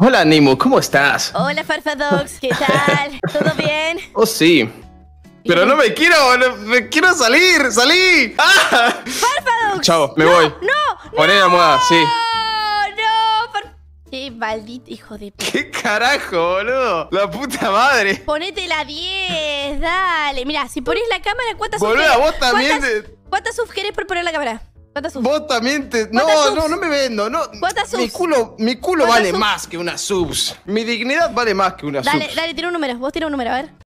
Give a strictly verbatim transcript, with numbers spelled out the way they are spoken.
Hola, Nemo, ¿cómo estás? Hola, Farfadox, ¿qué tal? ¿Todo bien? Oh, sí. Pero no me quiero, no, me quiero salir, salí. ¡Ah! ¡Farfadox! Chao, me no, voy. ¡No! Poné no, la almohada, sí. ¡No! Far... ¡Qué maldito hijo de p... ¿Qué carajo, boludo? La puta madre. Ponete la diez, dale. Mira, si ponés la cámara, ¿cuántas subs Boluda, querés? vos también ¿Cuántas, te- ¿Cuántas subs querés por poner la cámara? ¿Cuántas subs? Vos también te... No, ¿Cuántas subs? no, no me vendo, no. ¿Cuántas Mi subs? culo, mi culo ¿Cuántas vale subs? más que una subs. Mi dignidad vale más que una Dale, subs. dale, tira un número. Vos tira un número, a ver.